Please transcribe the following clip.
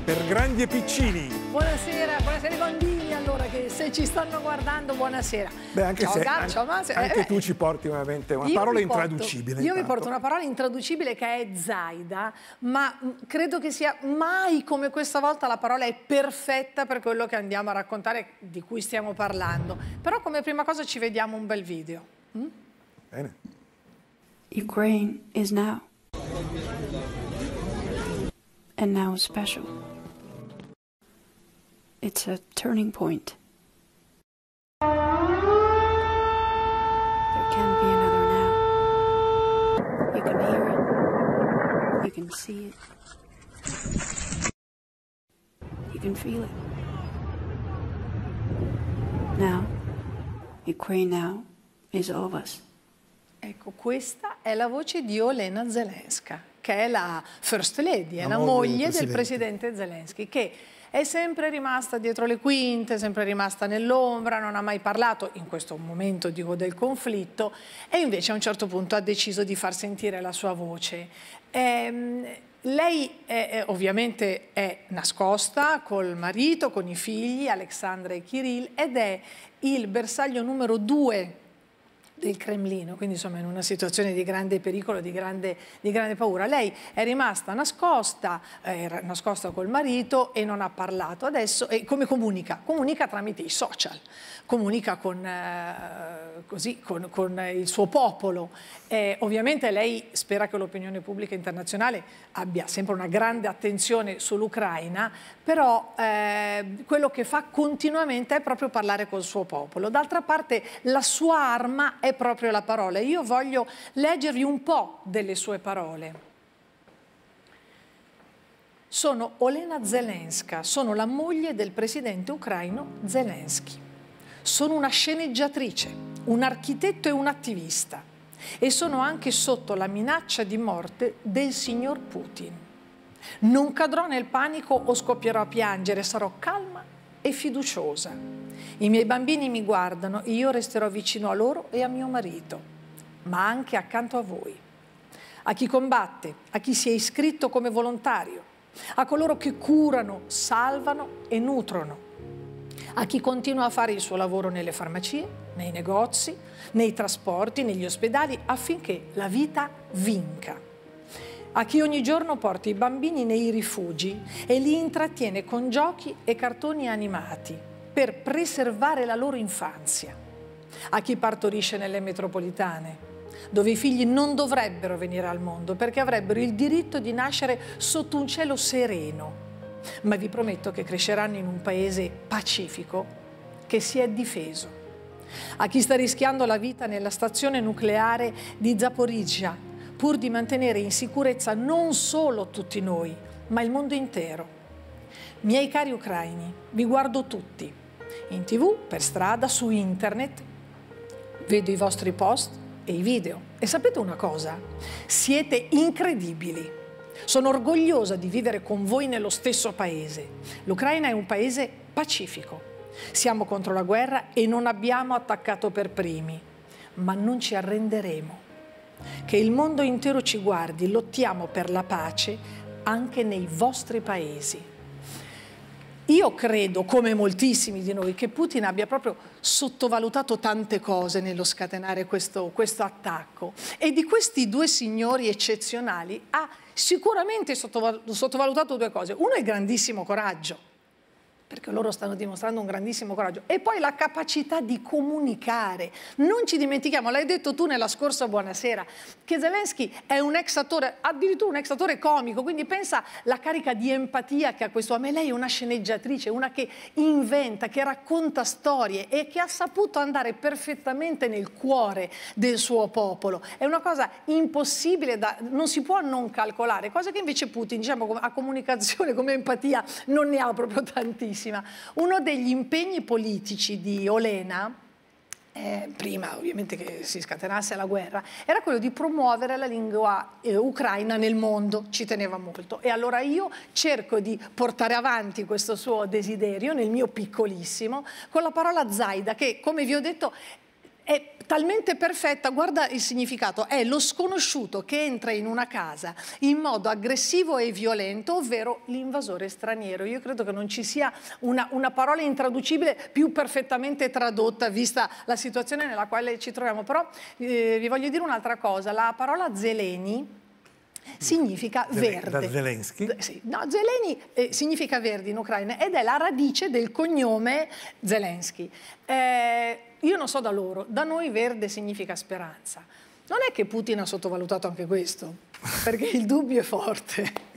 per grandi e piccini. Buonasera, buonasera ai bambini, allora, che se ci stanno guardando, buonasera. Beh, anche ciao, se ciao, anche tu ci porti ovviamente una parola intraducibile. Io vi porto una parola intraducibile che è Zaida, ma credo che sia mai come questa volta la parola è perfetta per quello che andiamo a raccontare, di cui stiamo parlando. Però come prima cosa ci vediamo un bel video. Bene. Ukraine is now. And now is special. It's a turning point. There can be another now. You can hear it. You can see it. You can feel it. Now, Ukraine now is all of us. Ecco, questa è la voce di Olena Zelenska, che è la First Lady, è la moglie del presidente Zelensky, che è sempre rimasta dietro le quinte, sempre rimasta nell'ombra, non ha mai parlato, in questo momento dico del conflitto, e invece a un certo punto ha deciso di far sentire la sua voce. Lei ovviamente è nascosta col marito, con i figli, Alexandra e Kirill, ed è il bersaglio numero 2 del Cremlino, quindi insomma in una situazione di grande pericolo, di grande paura. Lei è rimasta nascosta col marito e non ha parlato. Adesso, come comunica? Comunica tramite i social, comunica con il suo popolo. Ovviamente lei spera che l'opinione pubblica internazionale abbia sempre una grande attenzione sull'Ucraina, però quello che fa continuamente è proprio parlare col suo popolo. D'altra parte la sua arma è proprio la parola. Io voglio leggervi un po' delle sue parole. Sono Olena Zelenska, sono la moglie del presidente ucraino Zelensky. Sono una sceneggiatrice, un architetto e un attivista e sono anche sotto la minaccia di morte del signor Putin. Non cadrò nel panico o scoppierò a piangere, sarò calma e fiduciosa. I miei bambini mi guardano e io resterò vicino a loro e a mio marito, ma anche accanto a voi, a chi combatte, a chi si è iscritto come volontario, a coloro che curano, salvano e nutrono, a chi continua a fare il suo lavoro nelle farmacie, nei negozi, nei trasporti, negli ospedali, affinché la vita vinca, a chi ogni giorno porta i bambini nei rifugi e li intrattiene con giochi e cartoni animati per preservare la loro infanzia, a chi partorisce nelle metropolitane, dove i figli non dovrebbero venire al mondo perché avrebbero il diritto di nascere sotto un cielo sereno, ma vi prometto che cresceranno in un paese pacifico che si è difeso, a chi sta rischiando la vita nella stazione nucleare di Zaporizhzhia pur di mantenere in sicurezza non solo tutti noi, ma il mondo intero. Miei cari ucraini, vi guardo tutti, in TV, per strada, su internet, vedo i vostri post e i video. E sapete una cosa? Siete incredibili. Sono orgogliosa di vivere con voi nello stesso paese. L'Ucraina è un paese pacifico. Siamo contro la guerra e non abbiamo attaccato per primi, ma non ci arrenderemo. Che il mondo intero ci guardi, lottiamo per la pace anche nei vostri paesi. Io credo, come moltissimi di noi, che Putin abbia proprio sottovalutato tante cose nello scatenare questo attacco, e di questi due signori eccezionali ha sicuramente sottovalutato due cose. Uno è il grandissimo coraggio, perché loro stanno dimostrando un grandissimo coraggio, e poi la capacità di comunicare. Non ci dimentichiamo, l'hai detto tu nella scorsa Buonasera, che Zelensky è un ex attore, addirittura un ex attore comico, quindi pensa la carica di empatia che ha questo uomo. Lei è una sceneggiatrice, una che inventa, che racconta storie e che ha saputo andare perfettamente nel cuore del suo popolo. È una cosa impossibile, non si può non calcolare, cosa che invece Putin, diciamo, a comunicazione, come empatia, non ne ha proprio tantissima. Uno degli impegni politici di Olena, prima ovviamente che si scatenasse la guerra, era quello di promuovere la lingua ucraina nel mondo, ci teneva molto. E allora io cerco di portare avanti questo suo desiderio nel mio piccolissimo, con la parola Zaida, che come vi ho detto è talmente perfetta, guarda il significato, è lo sconosciuto che entra in una casa in modo aggressivo e violento, ovvero l'invasore straniero. Io credo che non ci sia una parola intraducibile più perfettamente tradotta, vista la situazione nella quale ci troviamo. Però vi voglio dire un'altra cosa, la parola Zeleni significa verde. Da Zelensky? Sì, no, Zeleni significa verde in Ucraina ed è la radice del cognome Zelensky. Io non so da loro, da noi verde significa speranza. Non è che Putin ha sottovalutato anche questo, perché il dubbio è forte.